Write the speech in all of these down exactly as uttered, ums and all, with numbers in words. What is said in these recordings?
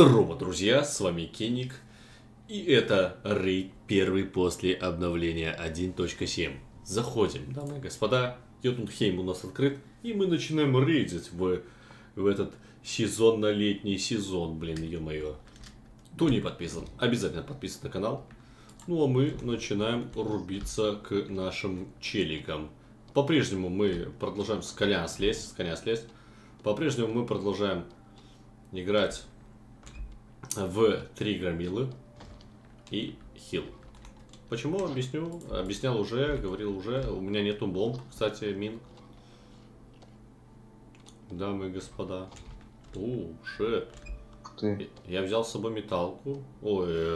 Здорово, друзья, с вами Кеник, и это рейд первый после обновления один точка семь. Заходим, дамы и господа, Йотунхейм у нас открыт, и мы начинаем рейдить в, в этот сезонно-летний сезон, блин, ё-моё. Кто не подписан, обязательно подписывайтесь на канал. Ну а мы начинаем рубиться к нашим челикам. По-прежнему мы продолжаем с коня слезть, с коня слезть. По-прежнему мы продолжаем играть в три громилы и хил. Почему? Объясню. Объяснял уже, говорил уже. У меня нету бомб, кстати, мин. Дамы и господа. У, шет. Ты. Я взял с собой металку. Ой, э,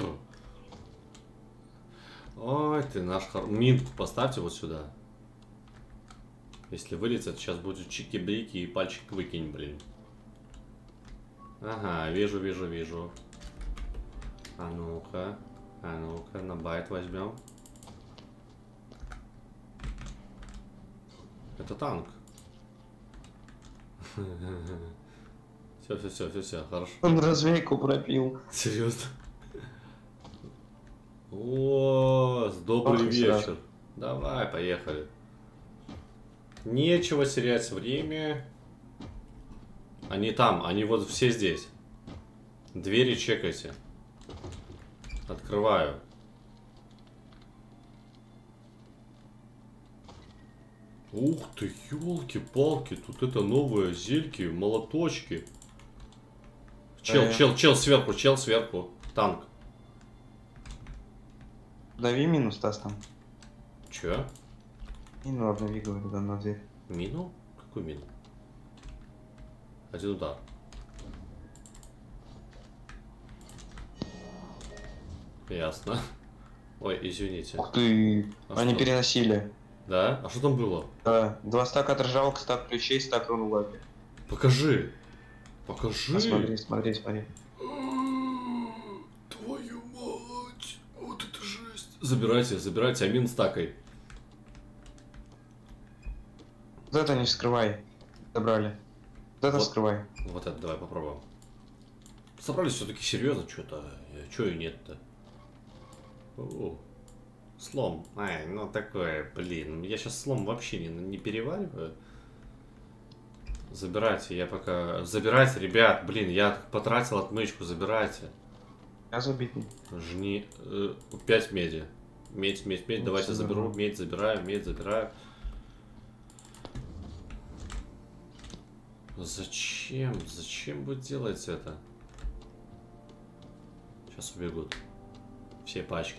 ой, ты наш хор... Минку поставьте вот сюда. Если вылезет, сейчас будет чики-брики и пальчик выкинь, блин. Ага, вижу, вижу, вижу. А ну-ка, а ну-ка, на байт возьмем. Это танк. Все, все, все, все, все, хорошо. Он развейку пропил. Серьезно? О, добрый вечер. Давай, поехали. Нечего терять время. Они там, они вот все здесь. Двери чекайте. Открываю. Ух ты, елки-палки, тут это новые зельки, молоточки. Чел, э. чел, чел сверху, чел сверху. Танк. Дави мину, Стас, там. Че? Мину обнови, говорю, да, на дверь. Мину? Какую мину? Один удар. Ясно. Ой, извините. Ух ты, А они что? переносили. Да? А что там было? Да, два стака отражалок, стак ключей, стак рун лапи. Покажи. Покажи. А, смотри, смотри, смотри. Твою мать. Вот это жесть. Забирайте, забирайте, амин стакой. Вот это не вскрывай. Забрали. Вот это Вот. вскрывай. Вот это давай попробуем. Собрались все-таки серьезно, что-то. Че и нет-то? О, слом. Ай, ну такое, блин. Я сейчас слом вообще не, не перевариваю. Забирайте, я пока... Забирайте, ребят, блин, я потратил отмычку, забирайте. Я забитый. Жни... Э, пять меди. Медь, медь, медь, Вот давайте заберу. заберу. Медь забираю, медь забираю. Зачем? Зачем вы делаете это? Сейчас убегут. Все пачки.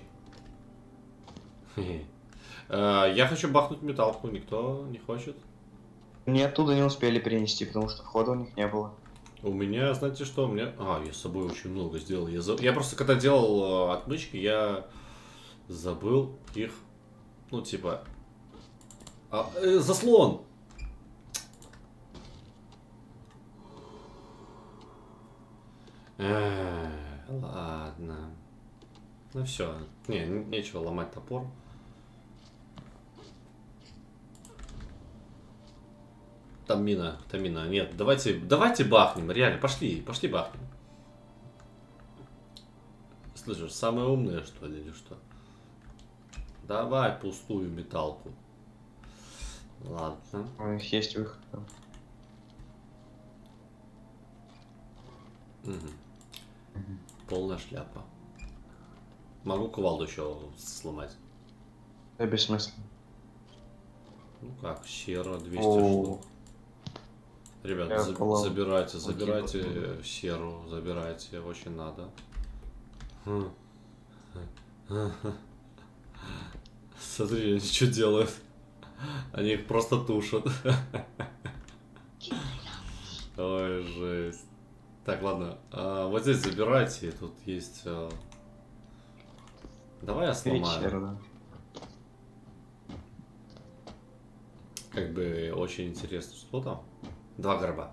Я хочу бахнуть металку. Никто не хочет. Они оттуда не успели перенести, потому что входа у них не было. У меня, знаете что, у меня... А, я с собой очень много сделал. Я, за... я просто, когда делал э, отмычки, я забыл их... Ну, типа... А, э, заслон! Э, ладно. Ну все. Не, нечего ломать топор. Там мина, там мина. Нет, давайте, давайте бахнем. Реально, пошли, пошли бахнем. Слышишь, самое умное, что ли, или что? Давай пустую металку. Ладно. У них есть выход. Угу. Угу. Полная шляпа. Могу кувалду еще сломать. Это бессмысленно. Ну как, серо двести О. штук. Ребят, Я за полом. забирайте, забирайте Окей, серу, забирайте, очень надо. Смотри, они что делают? Они их просто тушат. Ой, жесть. Так, ладно. А, вот здесь забирайте. Тут есть... А... Давай я сломаю. Вечер, да. Как бы очень интересно, что там. Два горба.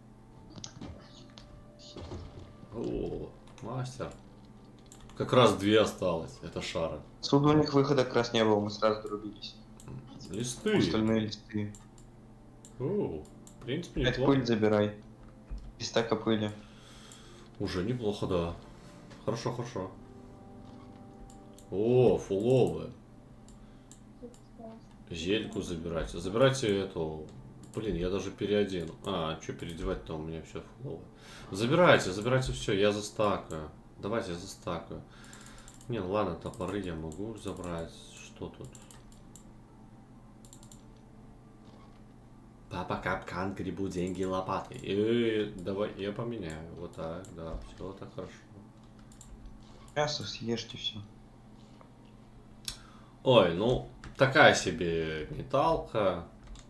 О, мастер. Как раз две осталось. Это шара. Отсюда у них выхода как раз не было, мы сразу дорубились. Листы. Остальные листы. О, в принципе, Пять неплохо. пыль забирай. И стака пыли. Уже неплохо, да. Хорошо, хорошо. О, фуловые. Зельку забирайте. Забирайте эту. Блин, я даже переодену. А, что переодевать-то, у меня все фуловое. Забирайте, забирайте все, я застакаю. Давайте я застакаю. Не, ну ладно, топоры я могу забрать. Что тут? Папа капкан, грибу, деньги, лопаты. И давай я поменяю. Вот так, да, все так хорошо. Мясо съешьте все. Ой, ну, такая себе металка,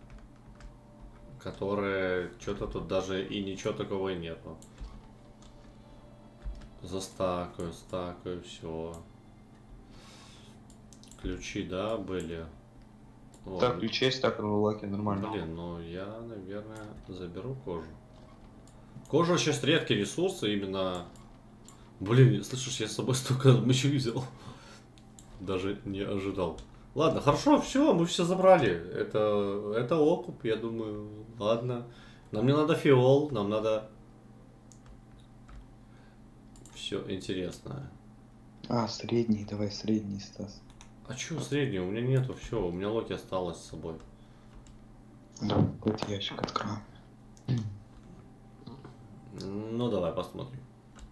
которая что-то тут даже и ничего такого и нету. Застакаю, стакаю, все. Ключи, да, были. Вот. Так, ключи есть, так в лаке нормально. Блин, ну я, наверное, заберу кожу. Кожа сейчас редкий ресурс, именно... Блин, слышишь, я с собой столько мочи взял. Даже не ожидал. Ладно, хорошо, все, мы все забрали. Это, это окуп, я думаю. Ладно. Нам не надо фиол, нам надо... Все интересное. А, средний, давай средний, Стас. А чё среднего? У меня нету, все, у меня локи осталось с собой. Да, вот ящик открою. Ну давай посмотрим.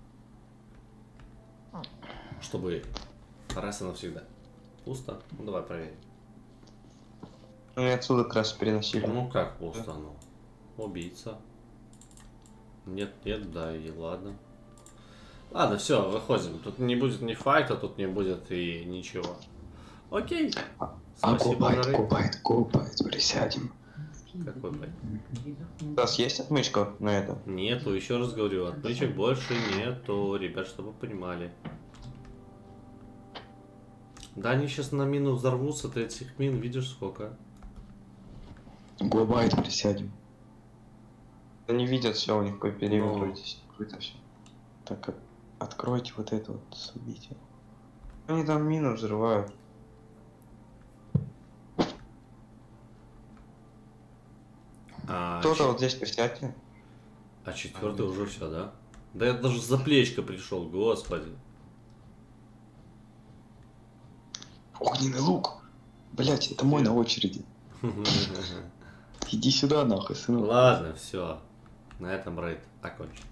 Чтобы раз и навсегда. Пусто? Ну давай проверим. Ну и отсюда как раз переносили. Ну как пусто, ну? Убийца. Нет, нет, да и ладно. Ладно, все, выходим. Тут не будет ни файта, тут не будет и ничего. Окей. А Спасибо, губайт, Жары. губайт, губайт, присядем. Какой байт? У нас есть отмычка на это? Нету, еще раз говорю, отмычек больше нету, ребят, чтобы вы понимали. Да, они сейчас на мину взорвутся, ты этих мин видишь сколько? Губайт, присядем. Они видят все, у них по периметру Ну. здесь открыто все. Так, откройте вот это вот событие. Они там мину взрывают. А, Кто-то чет- вот здесь присядьте. а четвертый уже все, да? Да я даже за плечко пришел, господи. Огненный лук. Блять, это мой на очереди. Иди сюда, нахуй, сынок. Ладно, все. На этом рейд окончен.